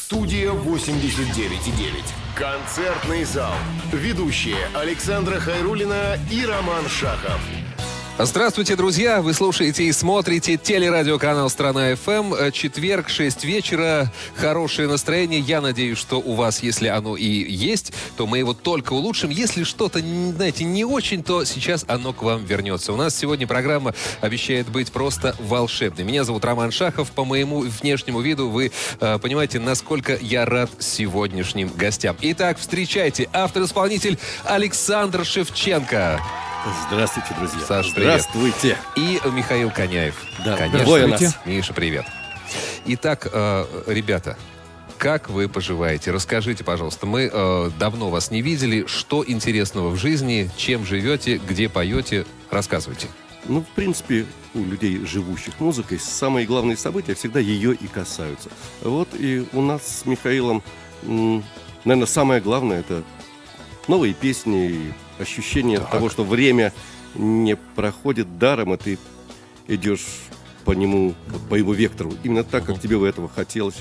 Студия 89,9. Концертный зал. Ведущие Александра Хайруллина и Роман Шахов. Здравствуйте, друзья! Вы слушаете и смотрите телерадиоканал «Страна ФМ». Четверг, 6 вечера. Хорошее настроение. Я надеюсь, что у вас, если оно и есть, то мы его только улучшим. Если что-то, знаете, не очень, то сейчас оно к вам вернется. У нас сегодня программа обещает быть просто волшебной. Меня зовут Роман Шахов. По моему внешнему виду вы понимаете, насколько я рад сегодняшним гостям. Итак, встречайте, автор-исполнитель Александр Шевченко. Здравствуйте, друзья. Саш, привет. Здравствуйте. И Михаил Коняев. Да, конечно. Миша, привет. Итак, ребята, как вы поживаете? Расскажите, пожалуйста. Мы давно вас не видели. Что интересного в жизни? Чем живете? Где поете? Рассказывайте. Ну, в принципе, у людей, живущих музыкой, самые главные события всегда ее и касаются. Вот и у нас с Михаилом, наверное, самое главное — это новые песни, ощущение того, что время не проходит даром, и ты идешь по нему, по его вектору, именно так, как тебе бы этого хотелось.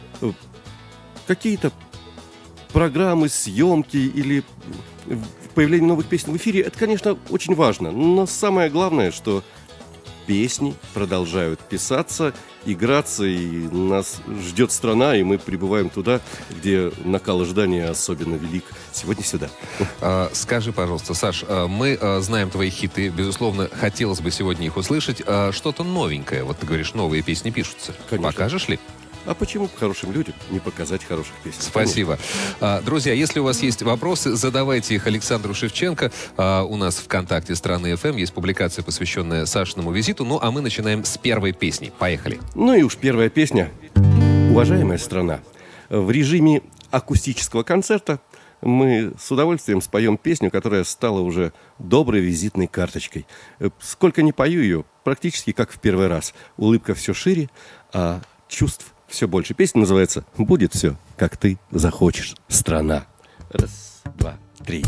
Какие-то программы, съемки или появление новых песен в эфире, это, конечно, очень важно. Но самое главное, что песни продолжают писаться, играться, и нас ждет страна, и мы прибываем туда, где накал ожидания особенно велик. Сегодня сюда. Скажи, пожалуйста, Саш, мы знаем твои хиты, безусловно, хотелось бы сегодня их услышать. Что-то новенькое, вот ты говоришь, новые песни пишутся. Конечно. Покажешь ли? А почему хорошим людям не показать хороших песен? Спасибо. Друзья, если у вас есть вопросы, задавайте их Александру Шевченко. У нас в ВКонтакте «Страны ФМ» есть публикация, посвященная Сашиному визиту. Ну, а мы начинаем с первой песни. Поехали. Ну и уж первая песня. Уважаемая страна, в режиме акустического концерта мы с удовольствием споем песню, которая стала уже доброй визитной карточкой. Сколько не пою ее, практически как в первый раз. Улыбка все шире, а чувств все больше. Песня называется «Будет все, как ты захочешь, страна». Раз, два, три.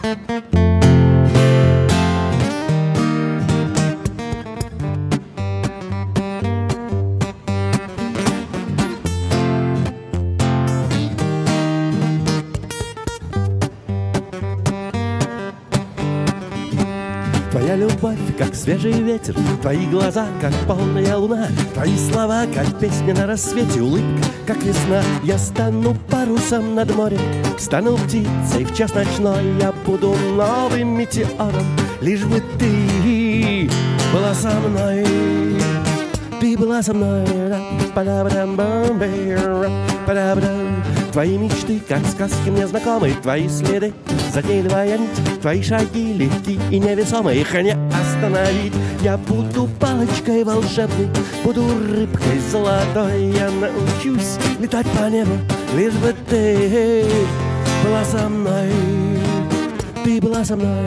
Твоя любовь, как свежий ветер, твои глаза, как полная луна, твои слова, как песня на рассвете, улыбка, как весна. Я стану парусом над морем, стану птицей в час ночной, я буду новым метеором, лишь бы ты была со мной. Ты была со мной. Твои мечты, как сказки мне знакомы, твои следы, затейливая нить, твои шаги легкие и невесомые, их не остановить. Я буду палочкой волшебной, буду рыбкой золотой, я научусь летать по небу, лишь бы ты была со мной. Ты была со мной.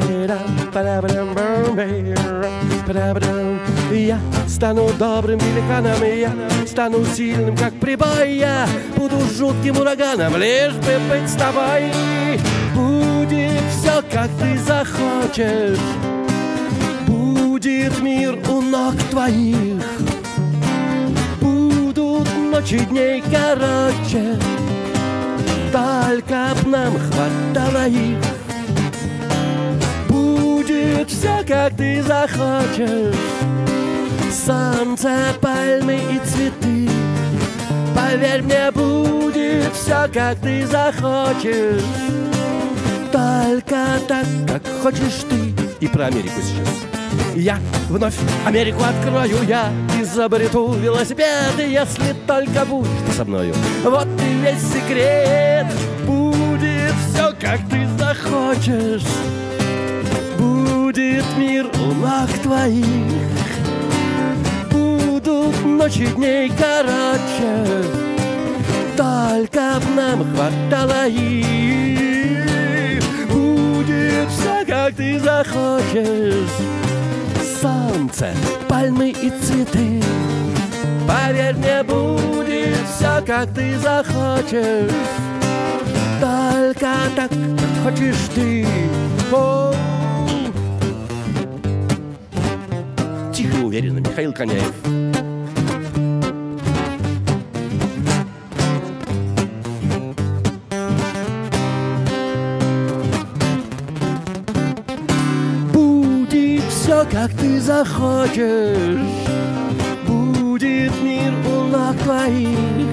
Я стану добрым великаном, я стану сильным, как прибой, я буду жутким ураганом, лишь бы быть с тобой. Будет все, как ты захочешь, будет мир у ног твоих, будут ночи дней короче, только б нам хватало их. Будет все, как ты захочешь, солнце, пальмы и цветы. Поверь мне, будет все, как ты захочешь, только так, как хочешь ты. И про Америку сейчас. Я вновь Америку открою, я изобрету велосипеды, если только будешь ты со мною. Вот и весь секрет. Будет все, как ты захочешь, будет мир у ног твоих, будут ночи дней короче, только б нам хватало их. Будет все, как ты захочешь, солнце, пальмы и цветы. Поверь мне, будет все, как ты захочешь, только так, как хочешь ты. Тихо и уверенно, Михаил Коняев. все, как ты захочешь. Будет мир у ног твоих.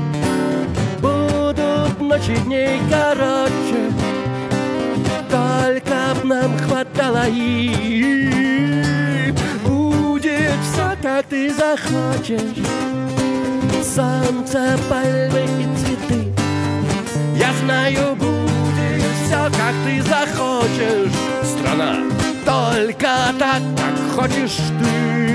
Будут ночи дней короче, только б нам хватало их. Будет все, как ты захочешь. Солнце, пальмы и цветы. Я знаю, будет все, как ты захочешь. Страна, только так, как хочешь ты.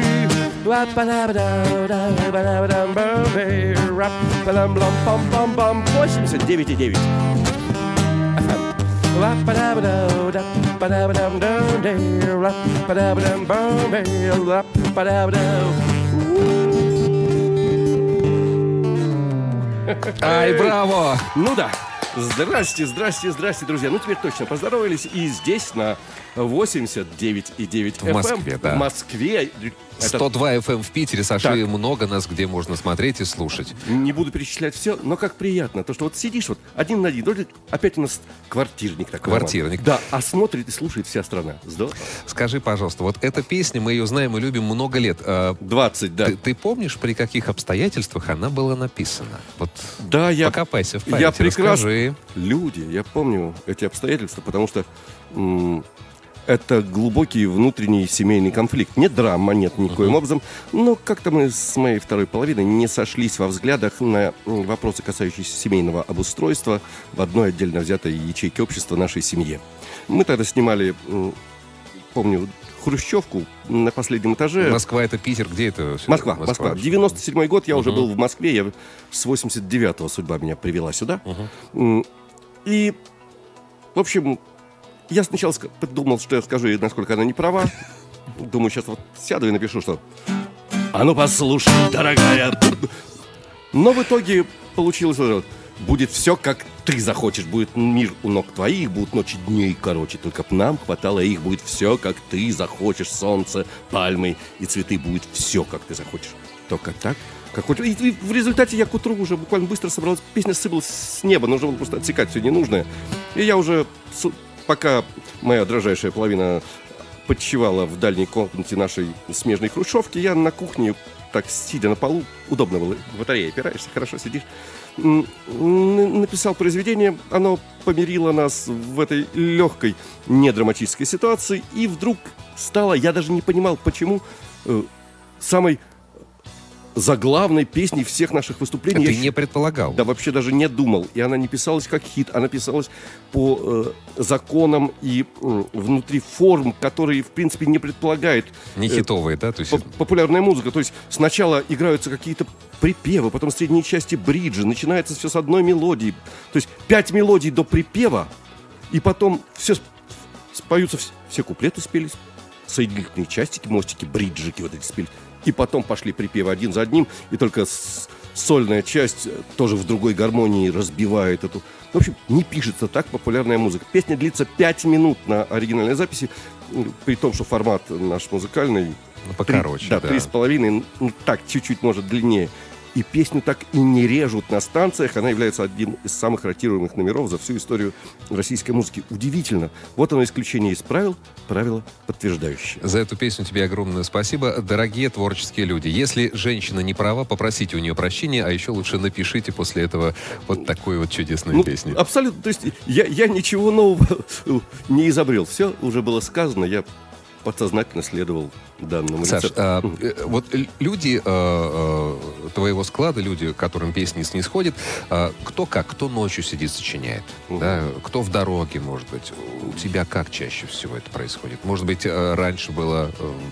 89,9 Ай, браво! Ну да. Здрасте, друзья. Ну, теперь точно поздоровались. И здесь на 89,9 В Москве, да. В Москве. 102 FM в Питере, Саша, Так. и много нас, где можно смотреть и слушать. Не буду перечислять все, но как приятно. То, что вот сидишь вот один на один. Вроде опять у нас квартирник такой. Квартирник. Да, а смотрит и слушает вся страна. Здорово. Скажи, пожалуйста, вот эта песня, мы ее знаем и любим много лет. 20, да. Ты помнишь, при каких обстоятельствах она была написана? Вот Да, покопайся в памяти, я прекрасно. расскажи. Люди, я помню эти обстоятельства, потому что это глубокий внутренний семейный конфликт. Не драма, нет никоим образом. Но как-то мы с моей второй половиной не сошлись во взглядах на вопросы, касающиеся семейного обустройства в одной отдельно взятой ячейке общества нашей семье. Мы тогда снимали, помню, хрущевку на последнем этаже. Москва — это Питер, где это? Москва. 97-й год, я уже был в Москве, я с 89-го судьба меня привела сюда. И, в общем, я сначала подумал, что я скажу ей, насколько она не права. Думаю, сейчас вот сяду и напишу, что «А ну послушай, дорогая». Но в итоге получилось вот, будет все, как ты захочешь. Будет мир у ног твоих, будут ночи дней короче. Только б нам хватало их. Будет все, как ты захочешь. Солнце, пальмы и цветы. Будет все, как ты захочешь. Только так, как хочешь. И в результате я к утру уже буквально быстро собралась. Песня сыпалась с неба. Нужно было просто отсекать все ненужное. И я уже, пока моя дрожайшая половина подчевала в дальней комнате нашей смежной хрущевки, я на кухне, так сидя на полу, удобно было, в батарее опираешься, хорошо сидишь, написал произведение. Оно помирило нас в этой легкой недраматической ситуации. И вдруг стало, я даже не понимал, почему, самой заглавной песней всех наших выступлений. Ты не предполагал. Да, вообще даже не думал. И она не писалась как хит, она писалась по законам и внутри форм, которые, в принципе, не предполагает... Не хитовые, да? То есть... Популярная музыка. То есть сначала играются какие-то припевы, потом средние части бриджи, начинается все с одной мелодии. То есть 5 мелодий до припева, и потом все споются, все куплеты спелись, соединительные части, мостики, бриджики вот эти спелись. И потом пошли припевы один за одним, и только сольная часть тоже в другой гармонии разбивает эту... В общем, не пишется так популярная музыка. Песня длится 5 минут на оригинальной записи, при том, что формат наш музыкальный... Ну, покороче, да. 3,5, ну, так, чуть-чуть, может, длиннее. И песню так и не режут на станциях. Она является одним из самых ротируемых номеров за всю историю российской музыки. Удивительно. Вот оно исключение из правил, правило подтверждающее. За эту песню тебе огромное спасибо. Дорогие творческие люди, если женщина не права, попросите у нее прощения, а еще лучше напишите после этого вот такую вот чудесную песню. Абсолютно. То есть я ничего нового не изобрел. Все уже было сказано. Я подсознательно следовал данному рецепту. Саш, вот люди твоего склада, люди, которым песни снисходят, кто как, кто ночью сидит, сочиняет, да? Кто в дороге, может быть. У тебя как чаще всего это происходит? Может быть, раньше было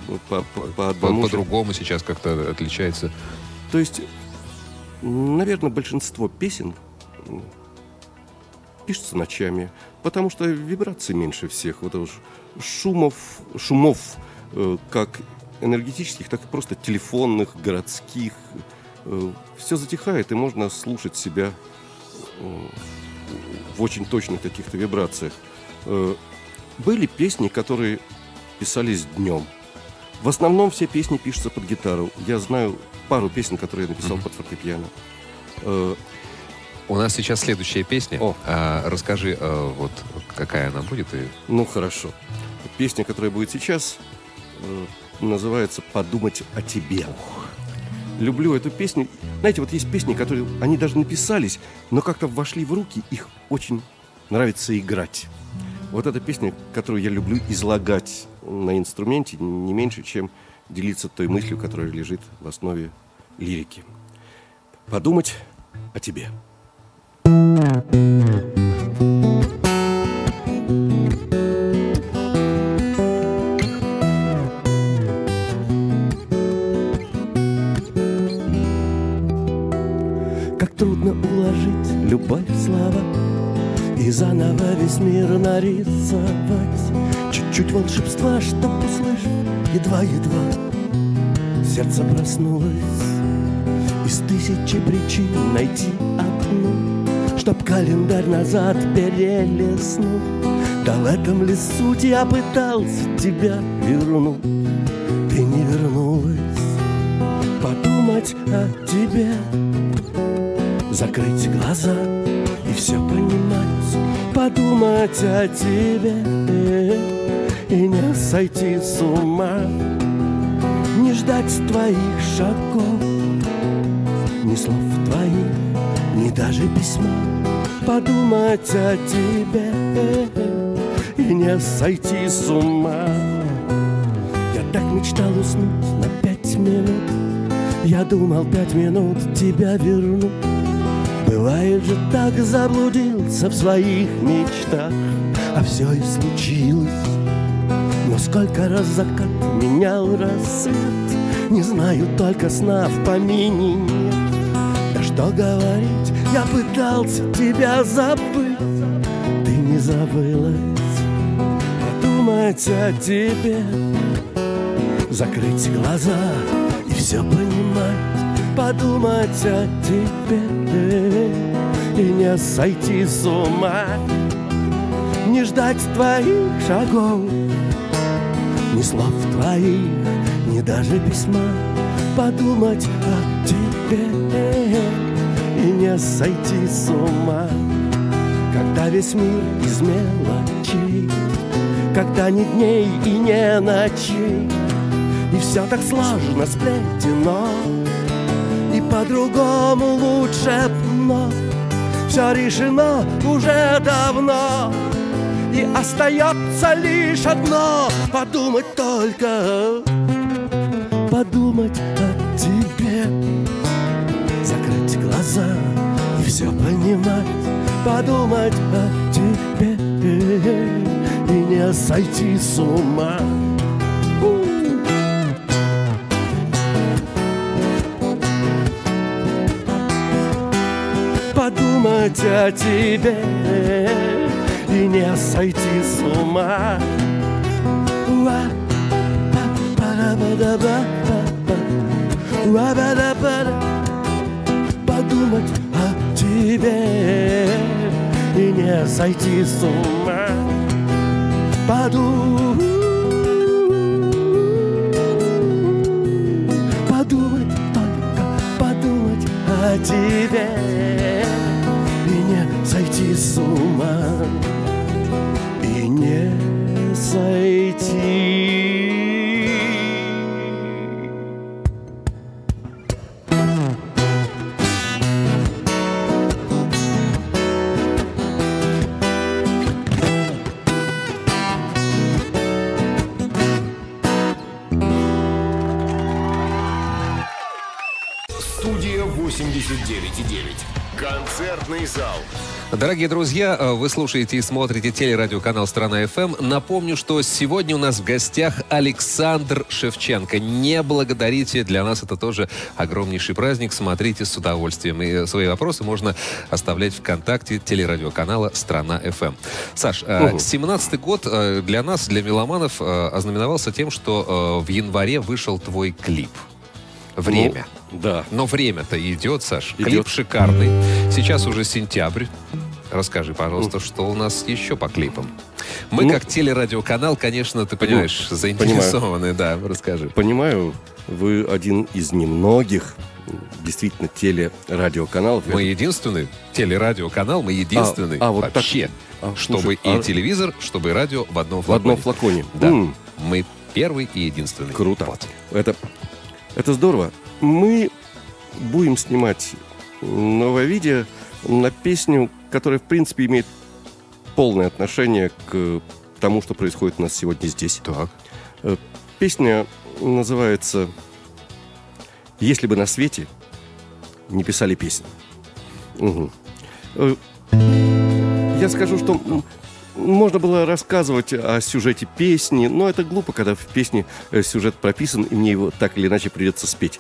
по-другому, сейчас как-то отличается? То есть, наверное, большинство песен пишется ночами, потому что вибраций меньше всех. Вот уж шумов, как энергетических, так и просто телефонных, городских. Все затихает, и можно слушать себя в очень точных каких-то вибрациях. Были песни, которые писались днем. В основном все песни пишутся под гитару. Я знаю пару песен, которые я написал под фортепиано. У нас сейчас следующая песня. Расскажи, вот какая она будет. Ну, хорошо. Песня, которая будет сейчас, называется «Подумать о тебе». Люблю эту песню. Знаете, вот есть песни, которые, они даже написались, но как-то вошли в руки, их очень нравится играть. Вот эта песня, которую я люблю излагать на инструменте, не меньше, чем делиться той мыслью, которая лежит в основе лирики. Подумать о тебе. Как трудно уложить любовь в слова и заново весь мир нарисовать. Чуть-чуть волшебства, чтоб услышать едва-едва сердце проснулось. Из тысячи причин найти одну, чтоб календарь назад перелистнуть. Да в этом ли суть, я пытался тебя вернуть, ты не вернулась. Подумать о тебе, закрыть глаза и все понимать. Подумать о тебе и не сойти с ума. Не ждать твоих шагов, ни слов твоих, ни даже письма. Подумать о тебе и не сойти с ума. Я так мечтал уснуть на 5 минут. Я думал 5 минут тебя верну. Бывает же так, заблудился в своих мечтах, а все и случилось. Но сколько раз закат менял рассвет, не знаю, только сна в помине нет. Да что говорить, я пытался тебя забыть, ты не забылась. Подумать о тебе, закрыть глаза и все понимать. Подумать о тебе и не сойти с ума. Не ждать твоих шагов, ни слов твоих, ни даже письма. Подумать о тебе и не сойти с ума. Когда весь мир из мелочей, когда ни дней и не ночей, и все так сложно сплетено, и по-другому лучше б, все решено уже давно. И остается лишь одно — подумать только, подумать о тебе. Закрыть глаза и все понимать. Подумать о тебе и не сойти с ума. Подумать о тебе и не сойти с ума. Подумать о тебе и не сойти с ума. Подумать только, подумать о тебе и не сойти с ума. И не сойти. Студия 89,9. Концертный зал. Дорогие друзья, вы слушаете и смотрите телерадиоканал «Страна ФМ». Напомню, что сегодня у нас в гостях Александр Шевченко. Не благодарите, для нас это тоже огромнейший праздник. Смотрите с удовольствием. И свои вопросы можно оставлять ВКонтакте телерадиоканала «Страна ФМ». Саш, 17-й год для нас, для меломанов, ознаменовался тем, что в январе вышел твой клип. Время. Ну, да. Но время-то идет, Саш. Идет. Клип шикарный. Сейчас уже сентябрь. Расскажи, пожалуйста, что у нас еще по клипам. Мы, как телерадиоканал, конечно, ты понимаешь, заинтересованы. Да, расскажи. Понимаю, вы один из немногих действительно телерадиоканалов. Мы единственный телерадиоканал, мы единственный вот вообще. Так, чтобы и телевизор, чтобы и радио в одном флаконе. В одном флаконе. Да. Мы Первый и единственный. Круто. Вот. Это здорово. Мы будем снимать новое видео на песню, которая, в принципе, имеет полное отношение к тому, что происходит у нас сегодня здесь. Так. Песня называется «Если бы на свете не писали песен». Угу. Я скажу, что можно было рассказывать о сюжете песни, но это глупо, когда в песне сюжет прописан, и мне его так или иначе придется спеть.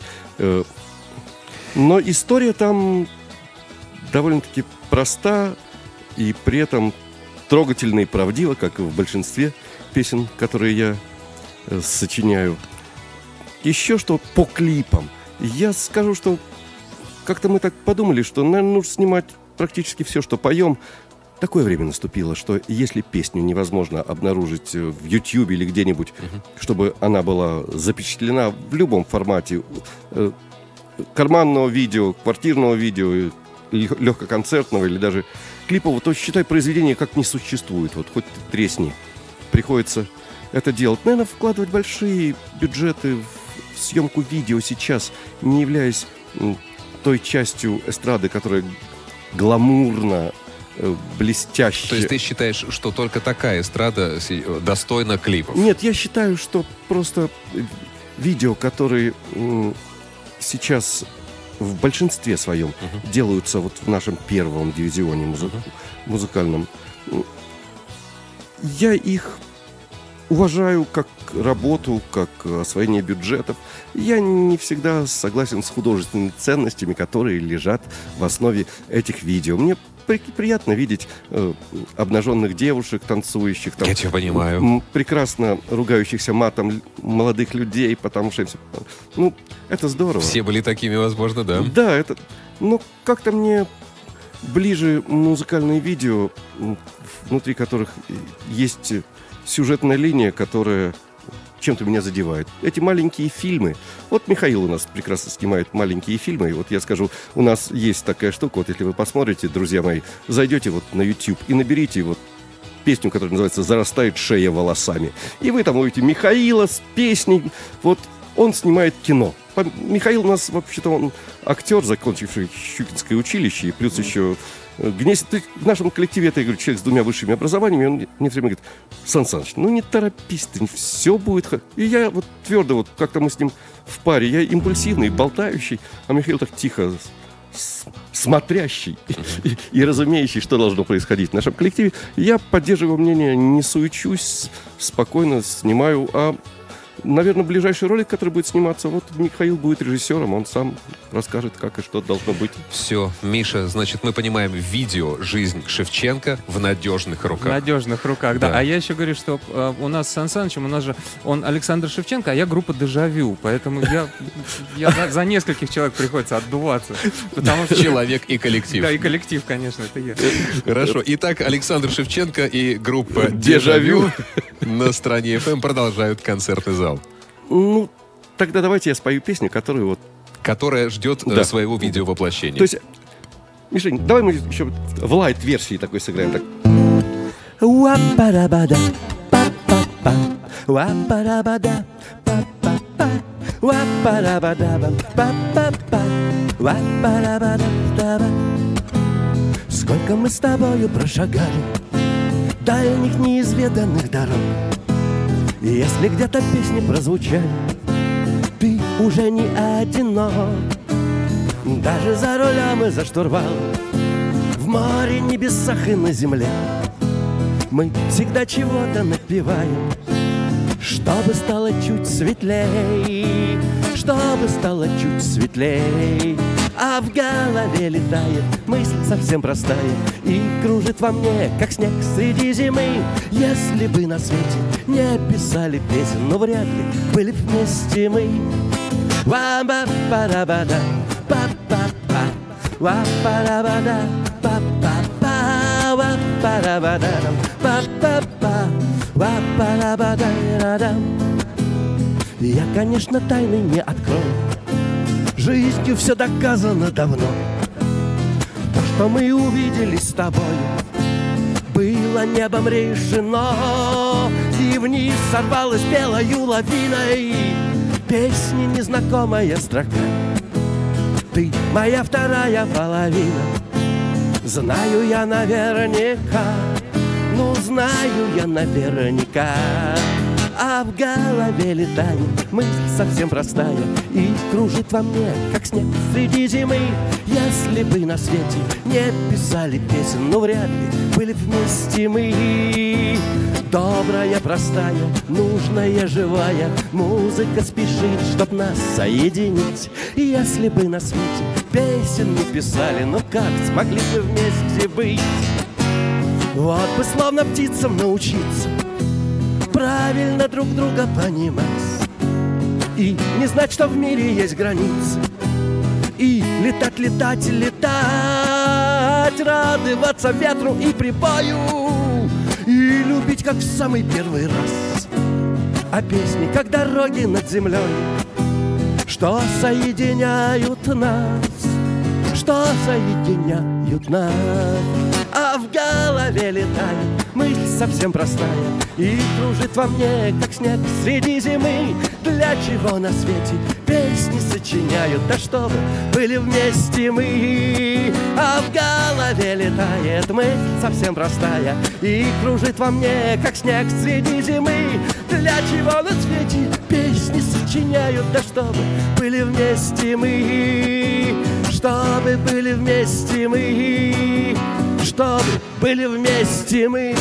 Но история там довольно-таки проста и при этом трогательна и правдива, как и в большинстве песен, которые я сочиняю. Еще что по клипам. Я скажу, что как-то мы так подумали, что, наверное, нужно снимать практически все, что поем. Такое время наступило, что если песню невозможно обнаружить в YouTube или где-нибудь, чтобы она была запечатлена в любом формате, карманного видео, квартирного видео, легкоконцертного или даже клипового, то, считай, произведение как не существует. Вот хоть ты тресни. Приходится это делать. Наверное, вкладывать большие бюджеты в съемку видео сейчас, не являясь той частью эстрады, которая гламурно, блестяще. То есть ты считаешь, что только такая эстрада достойна клипов? Нет, я считаю, что просто видео, которые сейчас в большинстве своем делаются вот в нашем первом дивизионе музыкальном, я их уважаю как работу, как освоение бюджетов. Я не всегда согласен с художественными ценностями, которые лежат в основе этих видео. Мне приятно видеть обнаженных девушек, танцующих, там, я тебя понимаю, прекрасно ругающихся матом молодых людей, потому что это здорово. Все были такими, возможно, да? Да, но как-то мне ближе музыкальные видео, внутри которых есть сюжетная линия, которая чем-то меня задевает. Эти маленькие фильмы. Вот Михаил у нас прекрасно снимает маленькие фильмы. И вот я скажу, у нас есть такая штука. Вот если вы посмотрите, друзья мои, зайдете вот на YouTube и наберите вот песню, которая называется «Зарастает шея волосами». И вы там увидите Михаила с песней. Вот он снимает кино. Михаил у нас, вообще-то, он актер, закончивший Щукинское училище, и плюс еще гнездит. В нашем коллективе это, я говорю, человек с 2 высшими образованиями, он мне все время говорит: Сан Саныч, не торопись ты, все будет. И я вот твердо, вот как-то мы с ним в паре, я импульсивный, болтающий, а Михаил так тихо смотрящий и разумеющий, что должно происходить в нашем коллективе. Я поддерживаю мнение, не суечусь, спокойно снимаю, наверное, ближайший ролик, который будет сниматься, вот Михаил будет режиссером, он сам расскажет, как и что должно быть. Все, Миша, значит, мы понимаем, видео «Жизнь Шевченко» в надежных руках. В надежных руках, да. А я еще говорю, что у нас с Сан Санычем, у нас же он Александр Шевченко, а я группа «Дежавю», поэтому я за нескольких человек приходится отдуваться. Человек и коллектив. Да, и коллектив, конечно, это я. Хорошо. Итак, Александр Шевченко и группа «Дежавю» на Стране FM продолжают концертный зал. Тогда давайте я спою песню, которая ждет своего видеовоплощения. То есть, Мишень, давай мы еще в лайт-версии такой сыграем. Так. Сколько мы с тобою прошагали дальних неизведанных дорог. И если где-то песни прозвучали, ты уже не одинок. Даже за рулем и за штурвалом, в море, небесах и на земле мы всегда чего-то напеваем, чтобы стало чуть светлей, чтобы стало чуть светлей. А в голове летает мысль совсем простая и кружит во мне, как снег среди зимы. Если бы на свете не писали песен, но вряд ли были вместе мы. Ва-ба-ба-да-ба-да, па-па-па, ва-ба-да-ба-да, па-па-па, ва-ба-да-ба-да, па-па-па, ва-ба-да-ба-да-да-дам. Я, конечно, тайны не открою, жизнью все доказано давно. То, что мы увиделись с тобой, было было небом решено, и вниз сорвалась белою лавиной песни незнакомая строка. Ты моя вторая половина, знаю я наверняка, ну знаю я наверняка. А в голове летает мысль совсем простая и кружит во мне, как снег среди зимы. Если бы на свете не писали песен, ну вряд ли были вместе мы. Добрая, простая, нужная, живая музыка спешит, чтоб нас соединить. Если бы на свете песен не писали, ну как смогли бы вместе быть? Вот бы словно птицам научиться правильно друг друга понимать и не знать, что в мире есть границы, и летать, летать, летать, радоваться ветру и прибою, и любить, как в самый первый раз. А песни, как дороги над землей, что соединяют нас, что соединяют нас. А в голове летает мысль совсем простая и кружит во мне, как снег среди зимы. Для чего на свете песни сочиняют, да чтобы были вместе мы. А в голове летает мысль совсем простая и кружит во мне, как снег среди зимы. Для чего на свете песни сочиняют, да чтобы были вместе мы. Чтобы были вместе мы, чтобы были вместе мы.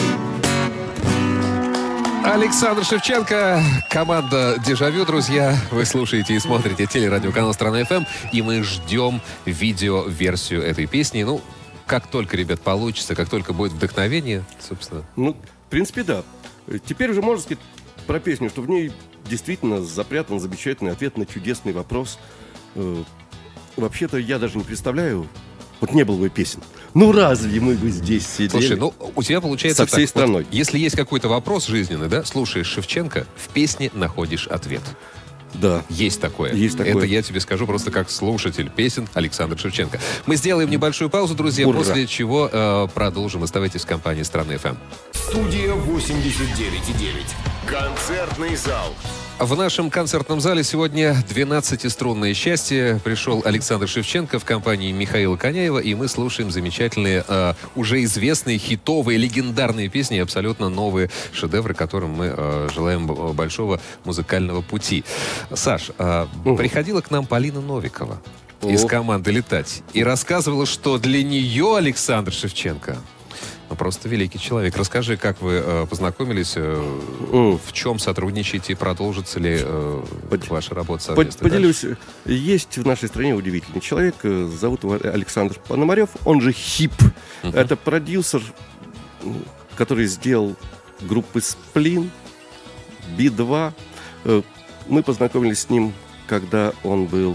Александр Шевченко, команда «Дежавю», друзья. Вы слушаете и смотрите телерадиоканал «Страна ФМ», и мы ждем видео-версию этой песни. Ну, как только, ребят, получится, как только будет вдохновение, собственно. Ну, в принципе, да. Теперь уже можно сказать про песню, что в ней действительно запрятан замечательный ответ на чудесный вопрос. Вообще-то я даже не представляю, вот не было бы песен. Ну разве мы бы здесь сидели? Слушай, ну у тебя получается со всей так, страной. Вот, если есть какой-то вопрос жизненный, да, слушаешь Шевченко, в песне находишь ответ. Да. Есть такое. Есть такое. Это я тебе скажу просто как слушатель песен Александр Шевченко. Мы сделаем небольшую паузу, друзья, Ура. после чего продолжим. Оставайтесь в компании «Страны ФМ». Студия 89,9. Концертный зал. В нашем концертном зале сегодня 12-струнное счастье. Пришел Александр Шевченко в компании Михаила Коняева, и мы слушаем замечательные, уже известные, хитовые, легендарные песни, абсолютно новые шедевры, которым мы желаем большого музыкального пути. Саш, приходила к нам Полина Новикова из команды «Летать» и рассказывала, что для нее Александр Шевченко просто великий человек. Расскажи, как вы познакомились, в чем сотрудничаете, продолжится ли ваша работа совместно? Поделюсь. Есть в нашей стране удивительный человек, зовут его Александр Пономарев, он же Хип. Это продюсер, который сделал группы «Сплин», Би-2. Мы познакомились с ним, когда он был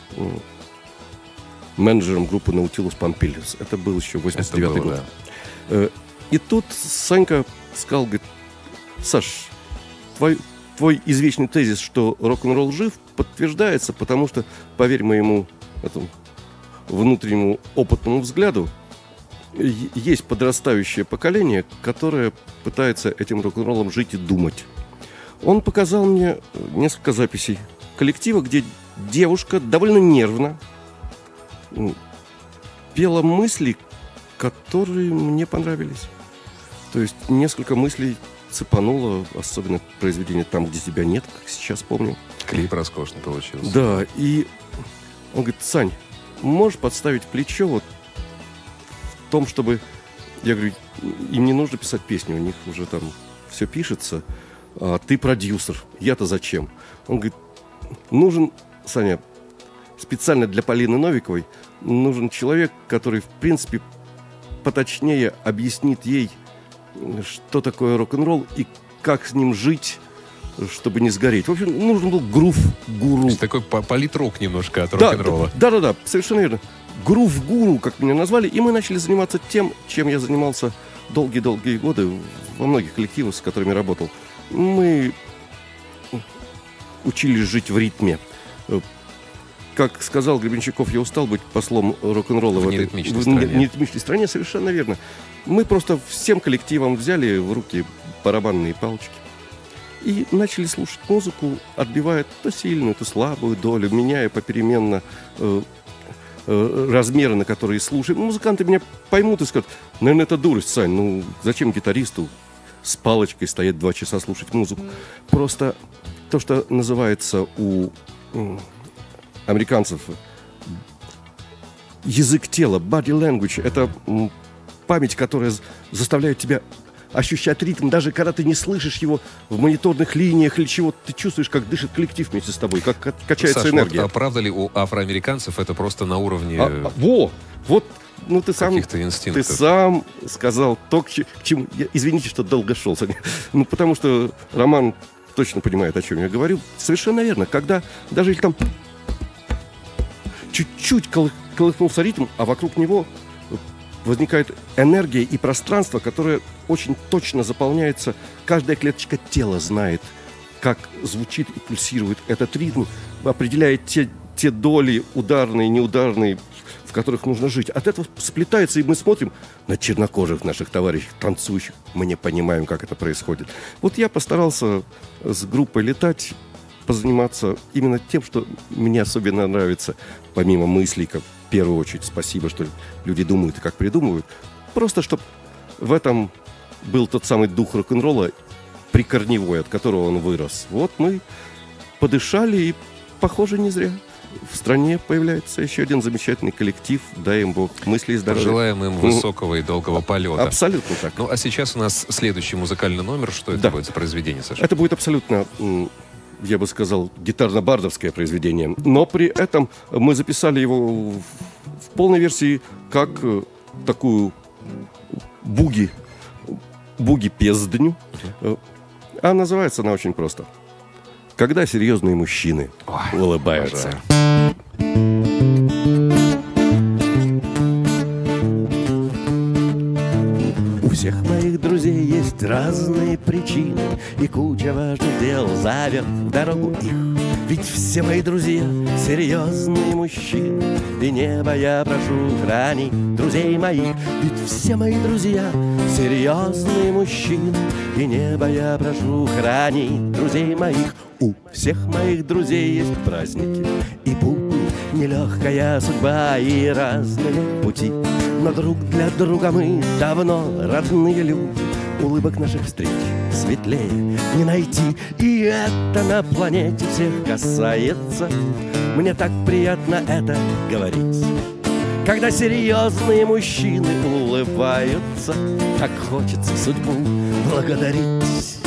менеджером группы «Наутилус Помпилиус». Это был еще 89-й год. Да. И тут Санька сказал, говорит: Саш, твой извечный тезис, что рок-н-ролл жив, подтверждается, потому что, поверь моему этому внутреннему опытному взгляду, есть подрастающее поколение, которое пытается этим рок-н-роллом жить и думать. Он показал мне несколько записей коллектива, где девушка довольно нервно пела мысли, которые мне понравились. То есть несколько мыслей цепануло, особенно произведение «Там, где тебя нет», как сейчас помню. Клип роскошный получился. Да, и он говорит: Сань, можешь подставить плечо вот в том, чтобы... Я говорю, им не нужно писать песни, у них уже там все пишется, а ты продюсер, я-то зачем? Он говорит: нужен, Саня, специально для Полины Новиковой нужен человек, который, в принципе, поточнее объяснит ей, что такое рок-н-ролл и как с ним жить, чтобы не сгореть. В общем, нужен был грув-гуру. То есть такой политрок немножко от рок-н-ролла. Да, совершенно верно. Грув-гуру, как меня назвали, и мы начали заниматься тем, чем я занимался долгие-долгие годы во многих коллективах, с которыми работал. Мы учились жить в ритме. Как сказал Гребенщиков, я устал быть послом рок-н-ролла в неритмичной стране. неритмичной стране, совершенно верно. мы просто всем коллективом взяли в руки барабанные палочки и начали слушать музыку, отбивая то сильную, то слабую долю, меняя попеременно размеры, на которые слушаем. Музыканты меня поймут и скажут: наверное, это дурость, Сань, ну зачем гитаристу с палочкой стоять 2 часа слушать музыку? Просто то, что называется у американцев язык тела, body language, это память, которая заставляет тебя ощущать ритм, даже когда ты не слышишь его в мониторных линиях или чего, ты чувствуешь, как дышит коллектив вместе с тобой, как качается Саш, энергия. Вот, а правда ли у афроамериканцев это просто на уровне Ну, ты сам сказал то, к чему... Извините, что долго шел. Ну, потому что Роман точно понимает, о чем я говорю. Совершенно верно. Когда даже там чуть-чуть колыхнулся ритм, а вокруг него возникает энергия и пространство, которое очень точно заполняется. Каждая клеточка тела знает, как звучит и пульсирует этот ритм, определяет те доли, ударные, неударные, в которых нужно жить. От этого сплетается, и мы смотрим на чернокожих наших товарищей, танцующих. Мы не понимаем, как это происходит. Вот я постарался с группой летать, позаниматься именно тем, что мне особенно нравится, помимо мыслей, как в первую очередь спасибо, что люди думают и как придумывают. Просто, чтобы в этом был тот самый дух рок-н-ролла прикорневой, от которого он вырос. Вот мы подышали, и, похоже, не зря. В стране появляется еще один замечательный коллектив. Дай им Бог мысли и здоровья. Пожелаем им высокого и долгого полета. Абсолютно так. Ну, а сейчас у нас следующий музыкальный номер. Что это будет за произведение, Саша? Это будет абсолютно, я бы сказал, гитарно-бардовское произведение. Но при этом мы записали его в полной версии как такую буги-пездню. А называется она очень просто. Когда серьезные мужчины улыбаются. У всех моих друзей есть разные причины, и куча важных дел зовет в дорогу их. Ведь все мои друзья серьезные мужчины, и небо я прошу хранить друзей моих. Ведь все мои друзья серьезные мужчины, и небо я прошу хранить друзей моих. У всех моих друзей есть праздники и будни, нелегкая судьба и разные пути. Но друг для друга мы давно родные люди, улыбок наших встреч светлее не найти. И это на планете всех касается. Мне так приятно это говорить. Когда серьезные мужчины улыбаются, как хочется судьбу благодарить.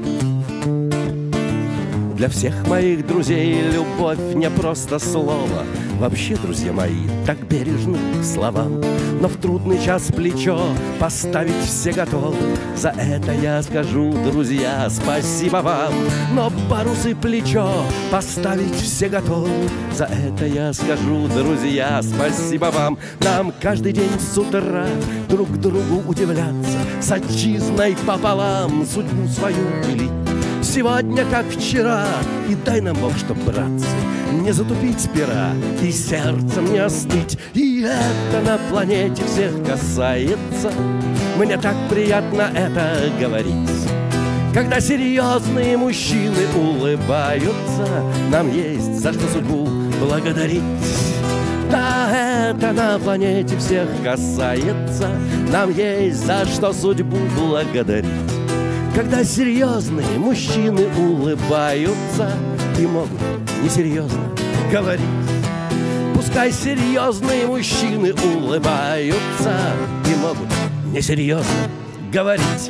Для всех моих друзей любовь не просто слово. Вообще, друзья мои, так бережны к словам. Но в трудный час плечо поставить все готовы. За это я скажу, друзья, спасибо вам. Но парусы плечо поставить все готовы. За это я скажу, друзья, спасибо вам. Нам каждый день с утра друг другу удивляться, с отчизной пополам судьбу свою делить. Сегодня, как вчера, и дай нам Бог, чтоб, братцы, не затупить пера и сердцем не остыть. И это на планете всех касается. Мне так приятно это говорить. Когда серьезные мужчины улыбаются, нам есть за что судьбу благодарить. Да, это на планете всех касается. Нам есть за что судьбу благодарить. Когда серьезные мужчины улыбаются и могут несерьезно говорить. Пускай серьезные мужчины улыбаются и могут несерьезно говорить.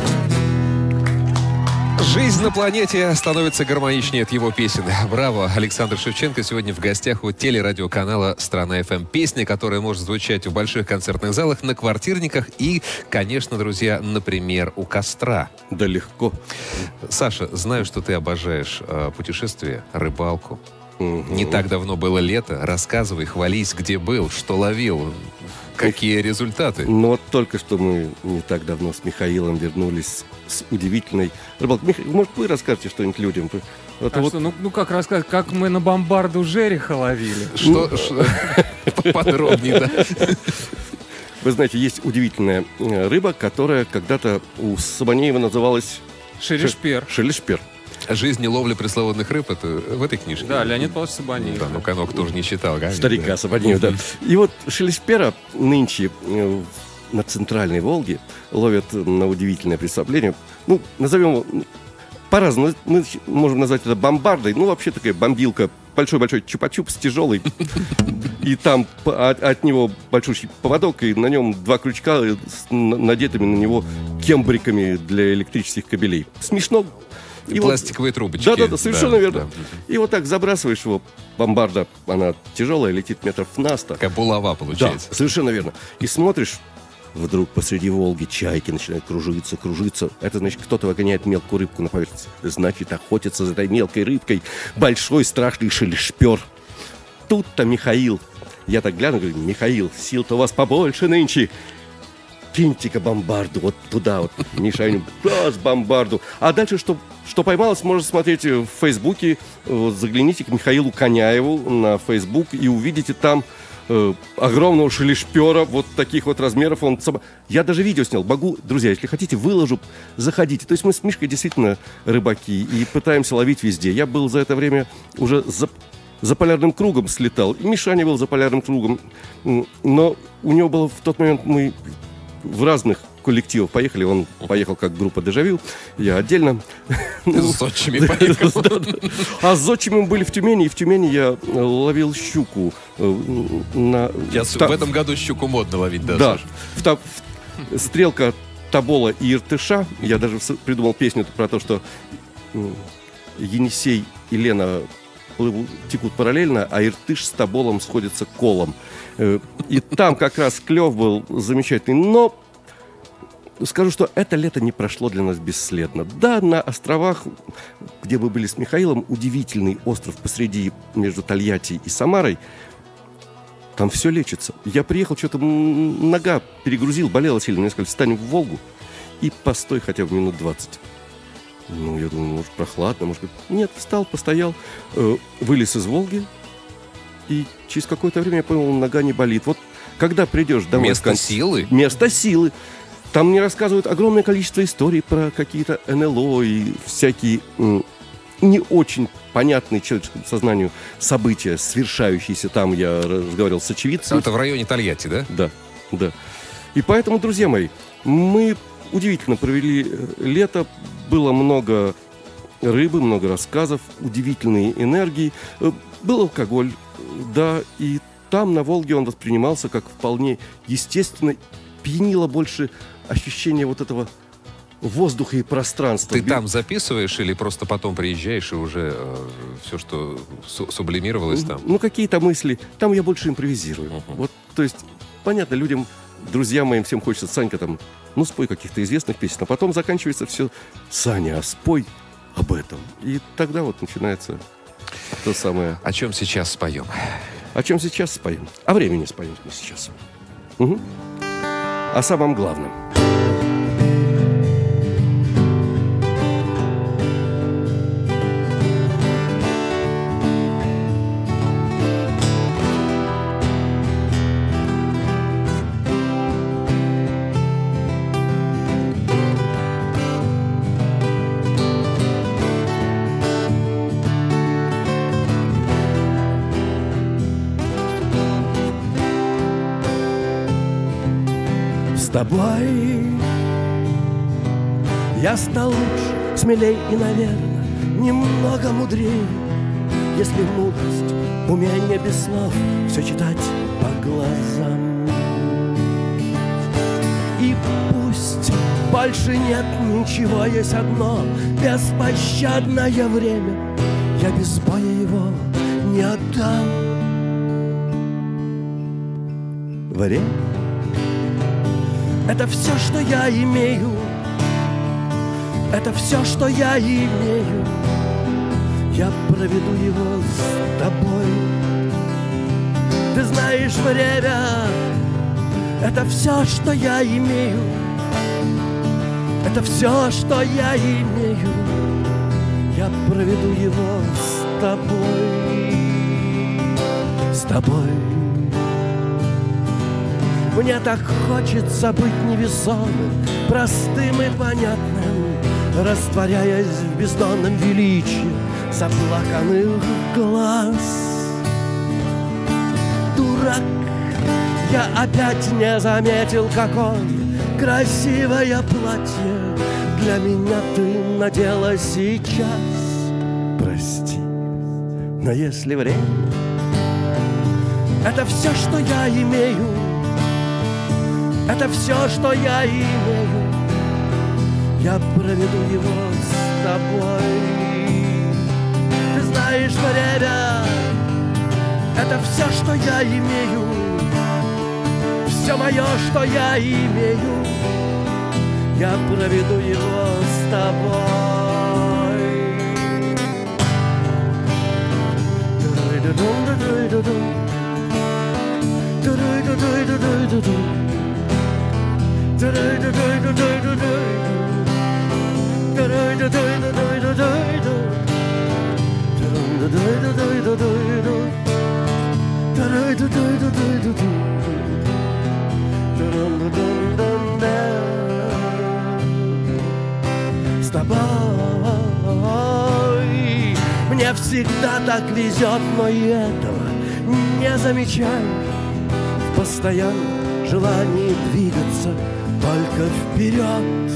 Жизнь на планете становится гармоничнее от его песен. Браво! Александр Шевченко сегодня в гостях у телерадиоканала «Страна ФМ». Песня, которая может звучать в больших концертных залах, на квартирниках и, конечно, друзья, например, у костра. Да легко. Саша, знаю, что ты обожаешь путешествия, рыбалку. Не так давно было лето. Рассказывай, хвались, где был, что ловил. Какие результаты? Ну вот только что мы не так давно с Михаилом вернулись с удивительной рыбалкой. Михаил, может, вы расскажете что-нибудь людям? Это вот... что, как рассказать, как мы на бомбарду жереха ловили? Что? Поподробнее, да. Вы знаете, есть удивительная рыба, которая когда-то у Сабанеева называлась... Шелешпер. Шелешпер. «Жизнь и ловля пресловутных рыб» — это в этой книжке? Да, Леонид Павлович Сабанеев. Да, ну Конок тоже не читал. Конечно, Старика да. Сабанеева, да. И вот шелешпера нынче на Центральной Волге ловят на удивительное представление. Ну, назовем его по-разному. Мы можем назвать это бомбардой. Ну, вообще такая бомбилка. Большой-большой чупа-чупс тяжелый. И там от него большущий поводок, и на нем 2 крючка с надетыми на него кембриками для электрических кабелей. Смешно. И пластиковые трубочки. Да, совершенно верно. Да. И вот так забрасываешь его, бомбарда, она тяжелая, летит метров на 100. Такая булава получается. Да, совершенно верно. И смотришь, вдруг посреди Волги чайки начинают кружиться. Это значит, кто-то выгоняет мелкую рыбку на поверхность. Значит, охотится за этой мелкой рыбкой большой страшный шелешпер. Тут-то Михаил. Я так гляну, говорю: Михаил, сил-то у вас побольше нынче. Киньте-ка бомбарду вот туда вот, Мишаню, раз бомбарду. А дальше, что поймалось, можно смотреть в Фейсбуке. Вот, загляните к Михаилу Коняеву на Фейсбук и увидите там огромного шелешпера вот таких вот размеров. Я даже видео снял. Могу, друзья, если хотите, выложу, заходите. То есть мы с Мишкой действительно рыбаки и пытаемся ловить везде. Я был за это время уже за полярным кругом слетал. И Мишаня был за полярным кругом. Но у него было в тот момент, мы в разных коллективах поехали. Он поехал как группа «Дежавю», я отдельно. С зодчими поехал. А с зодчими мы были в Тюмени, и в Тюмени я ловил щуку. Сейчас в этом году щуку модно ловить, да. Стрелка Тобола и Иртыша. Я даже придумал песню про то, что Енисей и Лена текут параллельно, а Иртыш с Тоболом сходятся колом. И там как раз клев был замечательный. Но скажу, что это лето не прошло для нас бесследно. Да, на островах, где мы были с Михаилом, удивительный остров посреди между Тольятти и Самарой. Там все лечится. Я приехал, что-то нога перегрузил, болела сильно. Мне сказали: встань в Волгу и постой хотя бы минут 20. Ну, я думаю, может, прохладно, может быть. Нет, встал, постоял, вылез из Волги. И через какое-то время я понял, нога не болит. Вот когда придешь домой... Место силы? Место силы. Там мне рассказывают огромное количество историй про какие-то НЛО и всякие не очень понятные человеческому сознанию события, свершающиеся там. Я разговаривал с очевидцами. Это в районе Тольятти, да? Да, да. И поэтому, друзья мои, мы удивительно провели лето. Было много рыбы, много рассказов, удивительной энергии. Был алкоголь, да, и там, на Волге, он воспринимался как вполне естественно. Пьянило больше ощущение вот этого воздуха и пространства. Ты там записываешь или просто потом приезжаешь и уже все, что сублимировалось там? Ну, какие-то мысли. Там я больше импровизирую. Вот, то есть, понятно, людям, друзьям моим всем хочется: Санька, там, ну, спой каких-то известных песен. А потом заканчивается все: Саня, а спой об этом. И тогда вот начинается то самое. О чем сейчас споем? О чем сейчас споем? О времени споем мы сейчас. Угу. О самом главном. С тобой я стал лучше, смелей и, наверное, немного мудрее. Если мудрость, умение без слов все читать по глазам. И пусть больше нет ничего, есть одно беспощадное время. Я без боя его не отдам. Время — это все, что я имею. Это все, что я имею. Я проведу его с тобой. Ты знаешь, время — это все, что я имею. Это все, что я имею. Я проведу его с тобой. С тобой. Мне так хочется быть невесомым, простым и понятным, растворяясь в бездонном величии заплаканных глаз. Дурак, я опять не заметил, какое красивое платье для меня ты надела сейчас. Прости, но если время — это все, что я имею, это все, что я имею, я проведу его с тобой. Ты знаешь, время — это все, что я имею, все мое, что я имею, я проведу его с тобой. С тобой мне всегда так везет, но и этого не замечаю. В постоянном желании двигаться только вперед.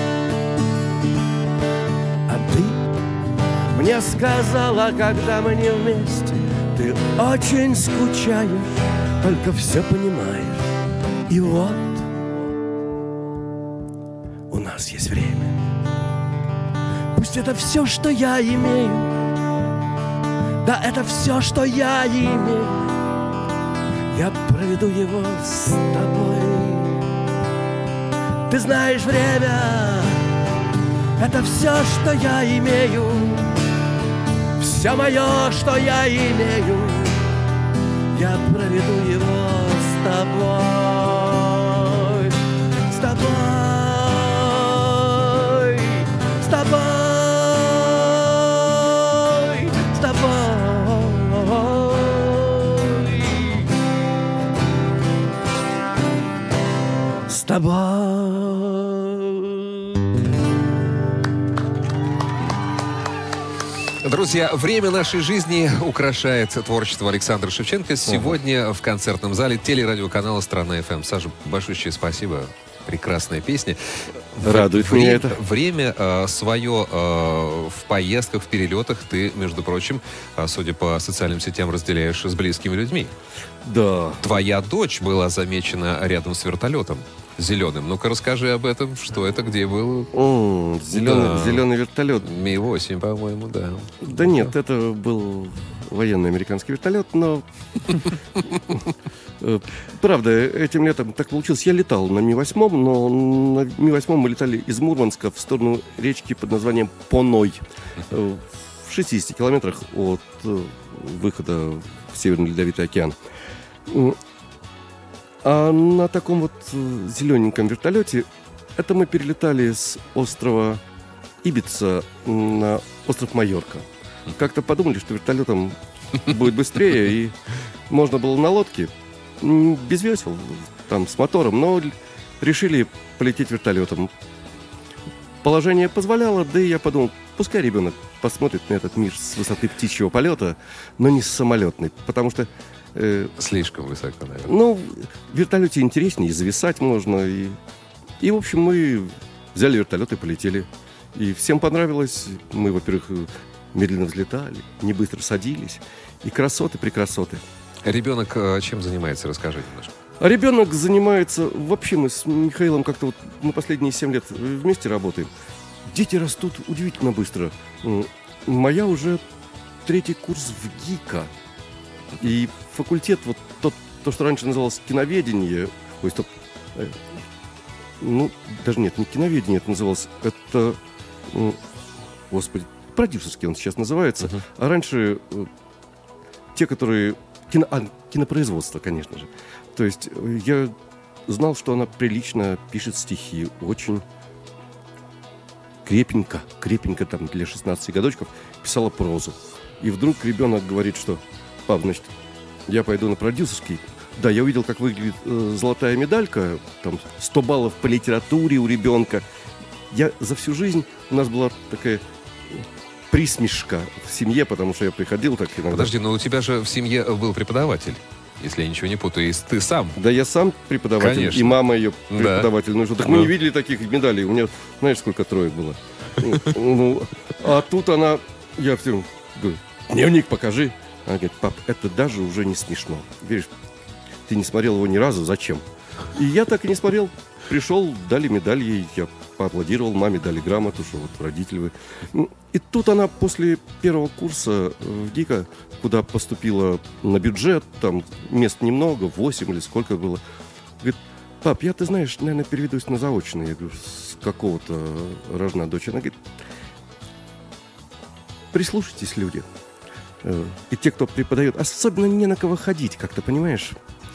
А ты мне сказала, когда мы не вместе, ты очень скучаешь, только все понимаешь. И вот у нас есть время. Пусть это все, что я имею, да, это все, что я имею, я проведу его с тобой. Ты знаешь, время — это все, что я имею, все мое, что я имею, я проведу его с тобой. С тобой, с тобой, с тобой. С тобой. Друзья, время нашей жизни украшает творчество Александра Шевченко. Сегодня в концертном зале телерадиоканала «Страна ФМ». Саша, большое спасибо. Прекрасная песня. Радует меня это. Время свое в поездках, в перелетах ты, между прочим, судя по социальным сетям, разделяешь с близкими людьми. Да. Твоя дочь была замечена рядом с вертолетом зеленым. Ну-ка расскажи об этом, что это, где был? Зеленый вертолет. Ми-8, по-моему, да. Да нет, это был военный американский вертолет, но... Правда, этим летом так получилось. Я летал на Ми-8, но на Ми-8 мы летали из Мурманска в сторону речки под названием Поной. В 60 километрах от выхода в Северный Ледовитый океан. А на таком вот зелененьком вертолете это мы перелетали с острова Ибица на остров Майорка. Как-то подумали, что вертолетом будет быстрее, и можно было на лодке, без весел, там, с мотором, но решили полететь вертолетом. Положение позволяло, да и я подумал, пускай ребенок посмотрит на этот мир с высоты птичьего полета, но не с самолетной, потому что... Слишком высоко, наверное. Ну, в вертолете интереснее, зависать можно. И, в общем, мы взяли вертолет и полетели. И всем понравилось. Мы, во-первых, медленно взлетали, не быстро садились. И красоты-прекрасоты. Ребенок чем занимается? Расскажи немножко. А ребенок занимается... Вообще мы с Михаилом как-то вот на последние 7 лет вместе работаем. Дети растут удивительно быстро. Моя уже 3-й курс в ГИКа. И факультет, вот то, что раньше называлось киноведение, даже нет, не киноведение это называлось, это, господи, продюсерский он сейчас называется, а раньше те, которые, кинопроизводство, конечно же. То есть я знал, что она прилично пишет стихи, очень крепенько там для 16 годочков писала прозу. И вдруг ребенок говорит, что: пап, значит, я пойду на продюсерский, Да, я увидел, как выглядит золотая медалька, там 100 баллов по литературе у ребенка. Я за всю жизнь, у нас была такая присмешка в семье, потому что я приходил так иногда. Подожди, но у тебя же в семье был преподаватель, если я ничего не путаю, и ты сам. Да, я сам преподаватель, Конечно. и мама ее преподаватель. Да. Ну что, так мы не видели таких медалей. У меня, знаешь, сколько троек было. А тут она, я всем говорю, дневник покажи. Она говорит, пап, это даже уже не смешно. Веришь, ты не смотрел его ни разу, зачем? И я так и не смотрел. Пришел, дали медаль ей, я поаплодировал, маме дали грамоту, что вот родители вы. И тут она после первого курса в ГИКа, куда поступила на бюджет, там мест немного, 8 или сколько было, говорит, пап, я, ты знаешь, наверное, переведусь на заочный. Я говорю, с какого-то рожна дочь. Она говорит, прислушайтесь, люди. И те, кто преподает, особенно не на кого ходить, как-то, понимаешь?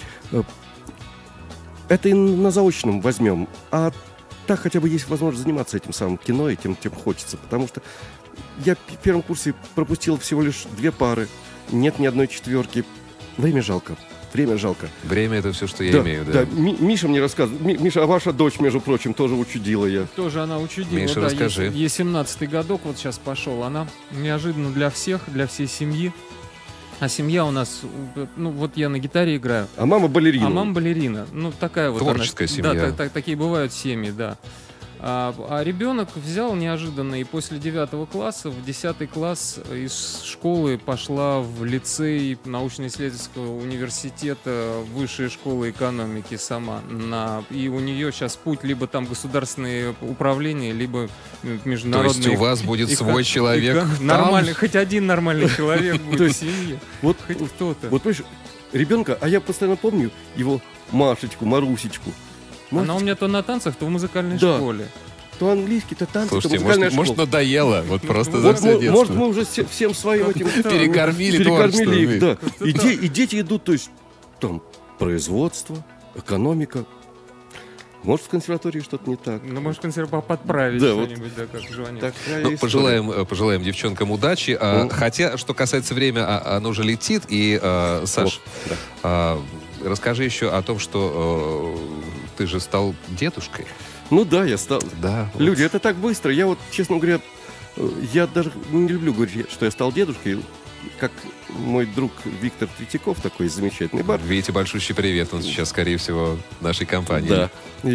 Это и на заочном возьмем. А так хотя бы есть возможность заниматься этим самым кино, и тем хочется. Потому что я в первом курсе пропустил всего лишь 2 пары. Нет ни одной 4. Время жалко. Время жалко. Время — это все, что я имею, да. Да. Миша мне рассказывал. Миша, а ваша дочь, между прочим, тоже учудила я. Тоже она учудила. Миша, да, расскажи. Ей 17-й годок вот сейчас пошел. Она неожиданно для всех, для всей семьи. А семья у нас, ну вот я на гитаре играю. А мама балерина. А мама балерина. Ну такая вот творческая она, семья. Да, такие бывают семьи, да. А ребенок взял неожиданно и после 9 класса, в 10 класс из школы пошла в лицей научно-исследовательского университета Высшей школы экономики сама. И у нее сейчас путь либо там государственное управление, либо международный... То есть у вас будет свой человек нормальный, хоть один нормальный человек будет в семье. Вот Хоть кто-то. Вот, понимаешь, ребенка, а я постоянно помню его Машечку, Марусечку. Она у меня то на танцах, то в музыкальной Да. школе. То английский, то танцы, Слушайте, то музыкальная может, школа. надоело, вот просто за Вот, все детство. может, мы уже всем своим этим Перекормили их, да. Как-то И дети идут, то есть там производство, экономика. Может, в консерватории что-то не так. Ну, может, консерватор подправить Да, вот. что-нибудь, да, как звонит. Такая Ну, история. пожелаем девчонкам удачи. Хотя, что касается времени, оно же летит. И, Саш, расскажи еще о том, что ты же стал дедушкой. Ну да, я стал. Да. вот. Люди, это так быстро. Я вот, честно говоря, я даже не люблю говорить, что я стал дедушкой. Как мой друг Виктор Третьяков, такой замечательный бар. Видите, большущий привет. Он сейчас, скорее всего, в нашей компании. Да.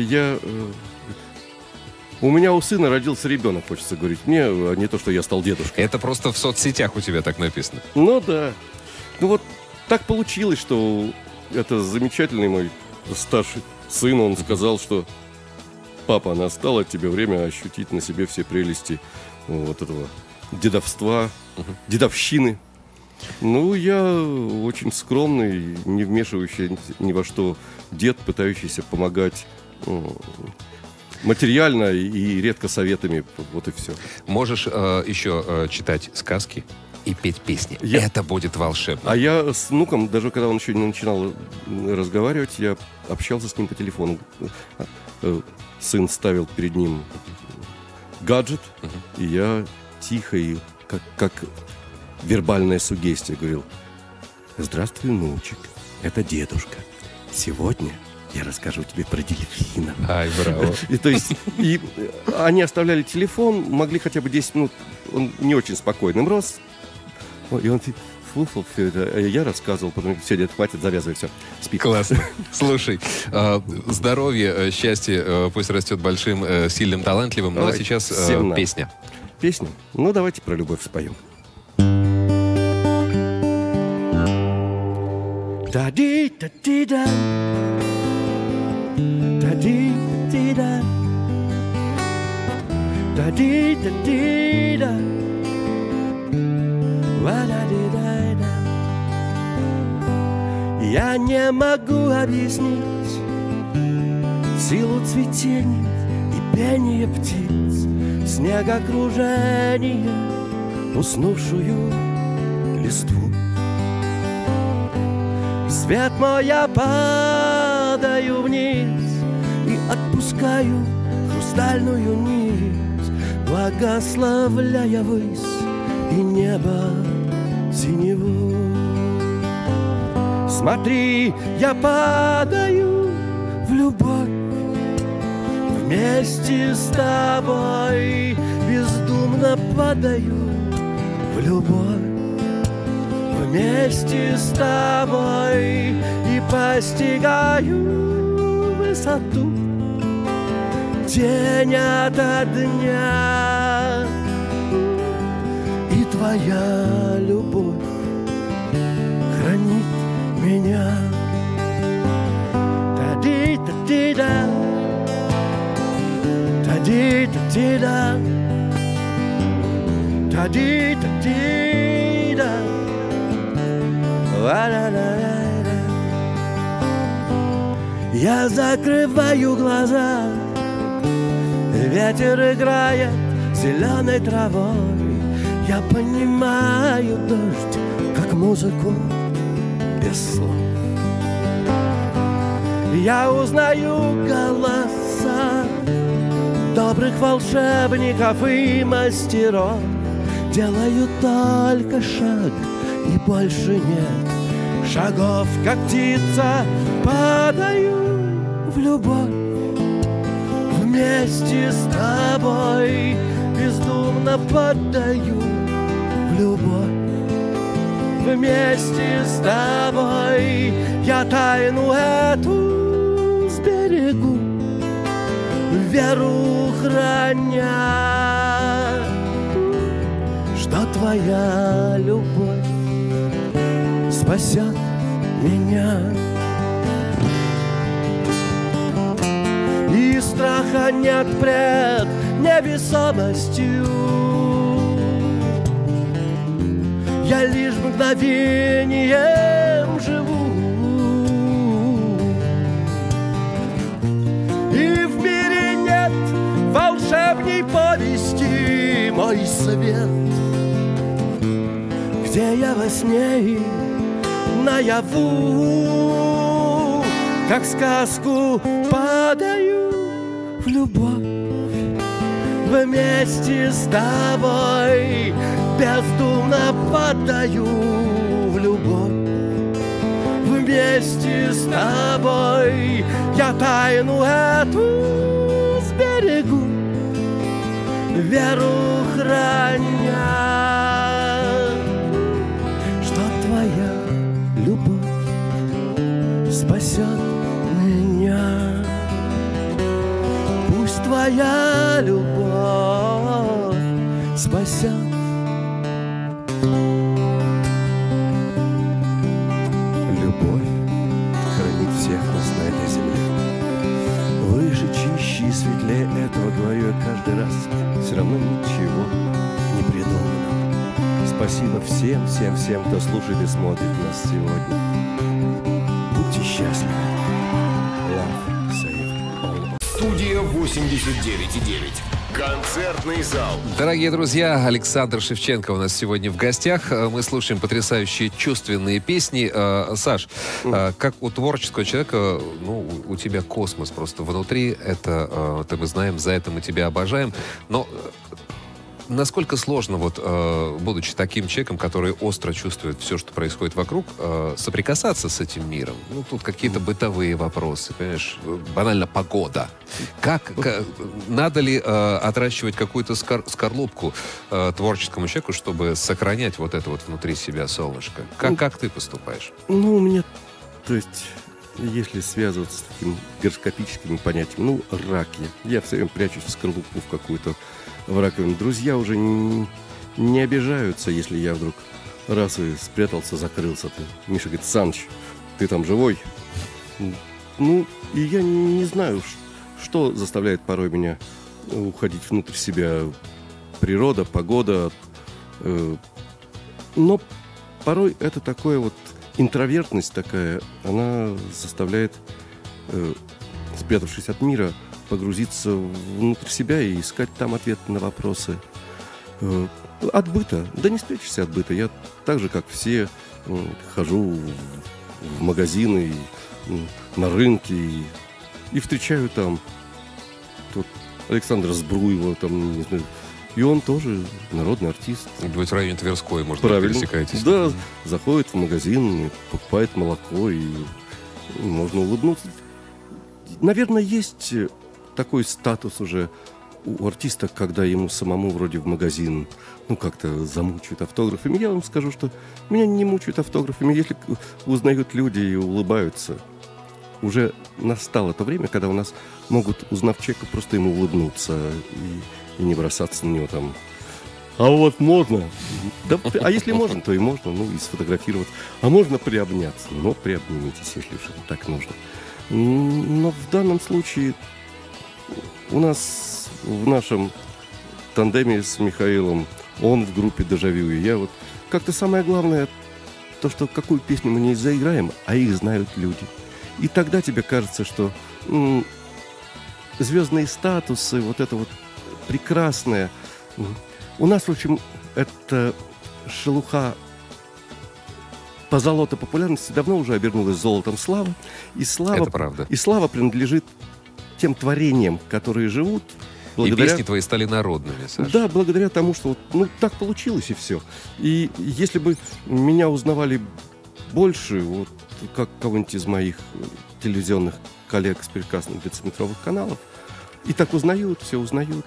У меня у сына родился ребенок, хочется говорить мне, а не то, что я стал дедушкой. Это просто в соцсетях у тебя так написано. Ну да. Ну вот так получилось, что это замечательный мой старший сын, он сказал, что папа, настало тебе время ощутить на себе все прелести вот этого дедовства, дедовщины. Ну, я очень скромный, не вмешивающий ни во что дед, пытающийся помогать материально и редко советами. Вот и все. Можешь еще читать сказки и петь песни. Это будет волшебно. А я с внуком, даже когда он еще не начинал разговаривать, я общался с ним по телефону. Сын ставил перед ним гаджет, и я тихо и как вербальная суггестия говорил: «Здравствуй, внучек, это дедушка. Сегодня я расскажу тебе про дельфина». Ай, браво. И они оставляли телефон, могли хотя бы 10 минут, он не очень спокойным рос, и он слушал все это, я рассказывал, потом все, дед, хватит, завязывай, все, спи. Классно. Слушай, здоровье, счастье пусть растет большим, сильным, талантливым. Ну а сейчас песня. Песня? Ну, давайте про любовь споем. Та-ди-та-ти-да, та-ди-та-ти-да, та-ди-та-ти-да, ва-да-ди-да-да. Я не могу объяснить силу цветения и пения птиц, снегокружения, уснувшую листву. Свет мой, я падаю вниз и отпускаю хрустальную нить, благословляя высь и небо синеву. Смотри, я падаю в любовь вместе с тобой, бездумно падаю в любовь вместе с тобой и постигаю высоту день ото дня. И твоя любовь хранит меня. Та-ди-та-ди-да, та-ди-та-ди-да, та-ди-та-ди-да, ла-ла-ла-ла-ла. Я закрываю глаза, ветер играет зеленой травой. Я понимаю дождь, как музыку без слов. Я узнаю голоса добрых волшебников и мастеров. Делаю только шаг, и больше нет шагов, как птица. Падаю в любовь вместе с тобой, бездумно падаю в любовь вместе с тобой. Я тайну эту сберегу, веру храня, что твоя любовь спасет меня. И страха нет пред невесомостью. Я лишь мгновением живу, и в мире нет волшебней повести мой свет, где я во сне и наяву, как сказку падаю в любовь вместе с тобой, бездумно падаю в любовь вместе с тобой. Я тайну эту сберегу, веру храня, что твоя любовь спасет меня. Пусть твоя любовь спасет. Любовь хранит всех нас на этой земле. Выше, чище и светлее этого говорю я каждый раз. Все равно ничего не придумано. Спасибо всем, кто слушает и смотрит нас сегодня. Будьте счастливы. Love save all of us. Студия 89,9. Концертный зал. Дорогие друзья, Александр Шевченко у нас сегодня в гостях. Мы слушаем потрясающие чувственные песни. Саш, как у творческого человека, ну, у тебя космос просто внутри. Это мы знаем, за это мы тебя обожаем. Но насколько сложно, вот, будучи таким человеком, который остро чувствует все, что происходит вокруг, соприкасаться с этим миром? Ну, тут какие-то бытовые вопросы, понимаешь? Банально погода. Надо ли отращивать какую-то скорлупку творческому человеку, чтобы сохранять вот это вот внутри себя солнышко? Как ты поступаешь? Ну, у меня, то есть, если связываться с таким гороскопическими понятиями, ну, рак я все время прячусь в скорлупу в какую-то, в раковину. Друзья уже не обижаются, если я вдруг раз и спрятался, закрылся. Миша говорит: Саныч, ты там живой? Ну, и я не знаю, что заставляет порой меня уходить внутрь себя. Природа, погода. Но порой это такое вот интровертность такая, она заставляет, спрятавшись от мира, погрузиться внутрь себя и искать там ответ на вопросы. От быта. Да не спрячешься от быта. Я так же, как все, хожу в магазины, на рынки и встречаю там тут Александра Збруева, там, не знаю, И он тоже народный артист. Быть в районе Тверской, может быть, Правильно. пересекаетесь. Да, заходит в магазин, покупает молоко, и можно улыбнуться. Наверное, есть такой статус уже у артиста, когда ему самому вроде в магазин, как-то замучают автографами. Я вам скажу, что меня не мучают автографами. Если узнают люди и улыбаются, уже настало то время, когда у нас могут, узнав человека, просто ему улыбнуться и не бросаться на него там. А вот можно? Да, а если можно, то и можно, и сфотографировать. А можно приобняться? Приобнимитесь, если уж так нужно. Но в данном случае у нас в нашем тандеме с Михаилом, он в группе «Дежавю», и я как-то самое главное, то, что какую песню мы не заиграем, а их знают люди. И тогда тебе кажется, что звездные статусы, это прекрасное. У нас, в общем, это шелуха позолота популярности давно уже обернулась золотом славы. И слава, это правда. И слава принадлежит тем творениям, которые живут благодаря... И песни твои стали народными, Саша. Да, благодаря тому, что так получилось, и все. И если бы меня узнавали больше, как кого-нибудь из моих телевизионных коллег с прекрасных дециметровых каналов, и так узнают, все узнают,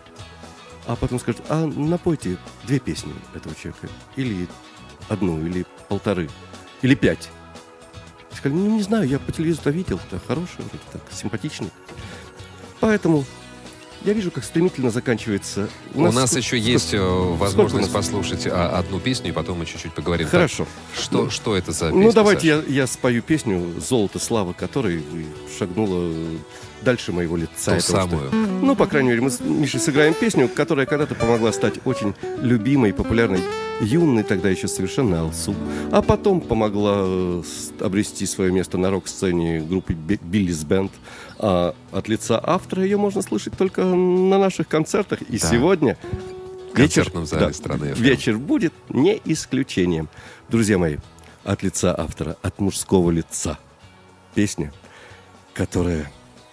а потом скажут: а напойте 2 песни этого человека, или 1, или 1,5, или 5. Я сказал: не знаю, я по телевизору видел, да, хороший, вроде так, симпатичный. Поэтому я вижу, как стремительно заканчивается. У нас еще есть возможность послушать одну песню, и потом мы чуть-чуть поговорим. Хорошо. Так, что это за песня, давайте Саша? я спою песню «Золото славы», которой шагнула дальше моего лица. Ту самую. По крайней мере, мы с Мишей сыграем песню, которая когда-то помогла стать очень любимой, популярной, юной, тогда еще совершенно Алсу. А потом помогла обрести свое место на рок-сцене группы «Биллис Бенд». А от лица автора ее можно слышать только на наших концертах. И сегодня в концертном зале страны FM. Вечер будет не исключением. Друзья мои, от лица автора, от мужского лица. Песня, которая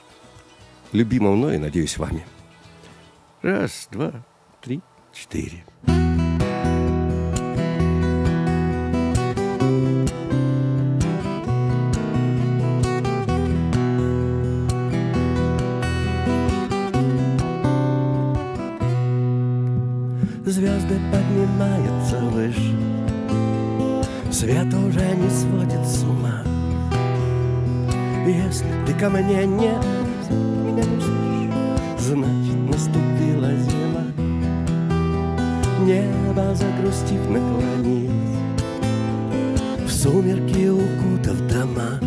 любима мной и, надеюсь, вами. 1, 2, 3, 4. Звезды поднимаются выше, свет уже не сводит с ума. Если ты ко мне меня не слышишь, значит, наступила зима. Небо, загрустив, наклонилось, в сумерки укутав дома.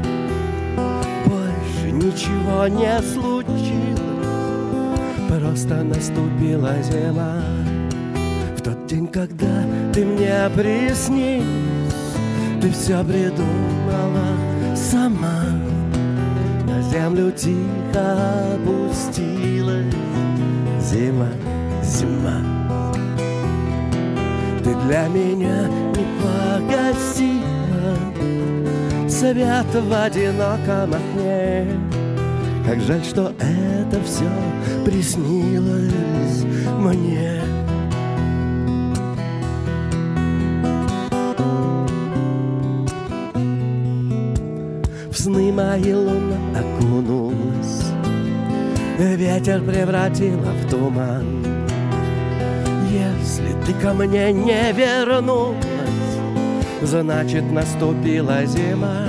Больше ничего не случилось, просто наступила зима. В тот день, когда ты мне приснилась, ты все придумала сама. На землю тихо опустилась зима, зима. Ты для меня не погасила свет в одиноком окне. Как жаль, что это все приснилось мне. В сны мои луна окунулась, ветер превратила в туман. Если ты ко мне не вернулась, значит, наступила зима.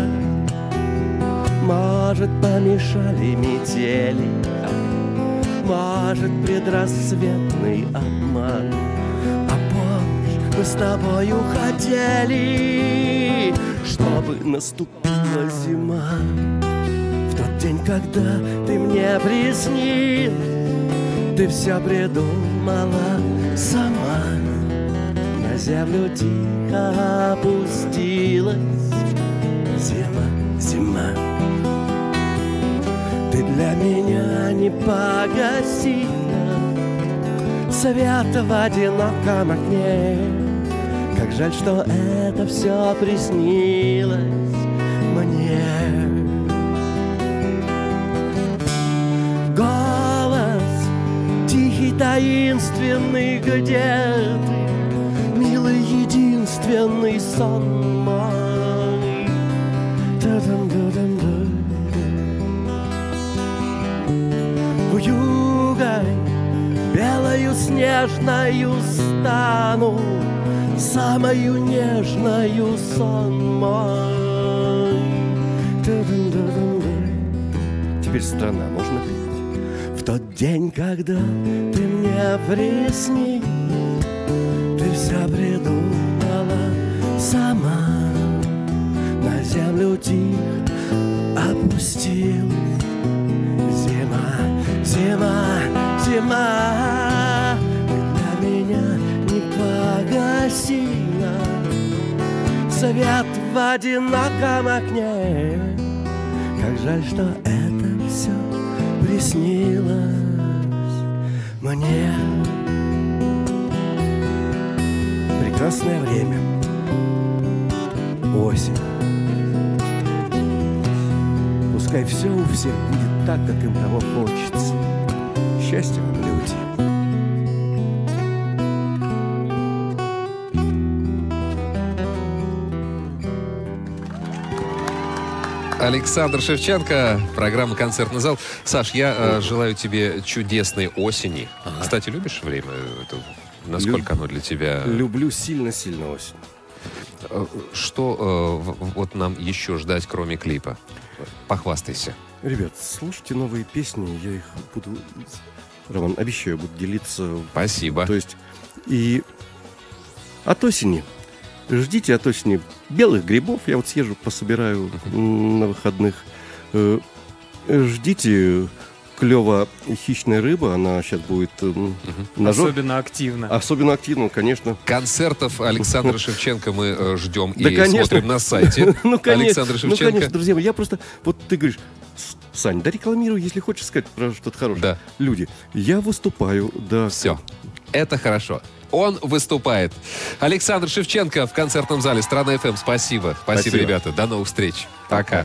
Может, помешали метели, может, предрассветный обман. А помнишь, мы с тобою хотели, чтобы наступила зима. В тот день, когда ты мне приснилась, ты все придумала сама. На землю тихо опустилась зима, зима. Ты для меня не погасила свет в одиноком окне. Как жаль, что это все приснилось мне. Голос, тихий таинственный, где ты, милый единственный сон мой. Та-дам-да-дам-да. Вьюгой белою снежною стану, самою нежною сон мой. Та-дам-да-дам-да. Теперь страна, можно петь? В тот день, когда ты мне приснись, ты все придумала сама, на землю тихо опустилась зима, зима, зима. Для меня не погасила свет в одиноком окне. Как жаль, что это все приснилось мне. Прекрасное время. Осень. Пускай все у всех будет так, как им того хочется. Счастья вам, люди. Александр Шевченко, программа «Концертный зал». Саш, я желаю тебе чудесной осени. Кстати, любишь время? Насколько оно для тебя? Люблю сильно-сильно осень. Что вот нам еще ждать, кроме клипа? Похвастайся. Ребят, слушайте новые песни, я их буду, Роман, обещаю, буду делиться. Спасибо. То есть и от осени. Ждите от осени белых грибов. Я вот съезжу, пособираю на выходных. Ждите клево хищная рыба. Она сейчас будет Особенно активно. Особенно активно, конечно. Концертов Александра Шевченко мы ждем и конечно. смотрим на сайте Александра Шевченко. Ну, конечно, друзья мои. Я просто... Вот ты говоришь, Сань, да рекламируй, если хочешь сказать про что-то хорошее. Да. Люди, я выступаю. Да. Все. Это хорошо. Он выступает. Александр Шевченко в концертном зале «Страна ФМ». Спасибо. Спасибо, ребята. До новых встреч. Пока.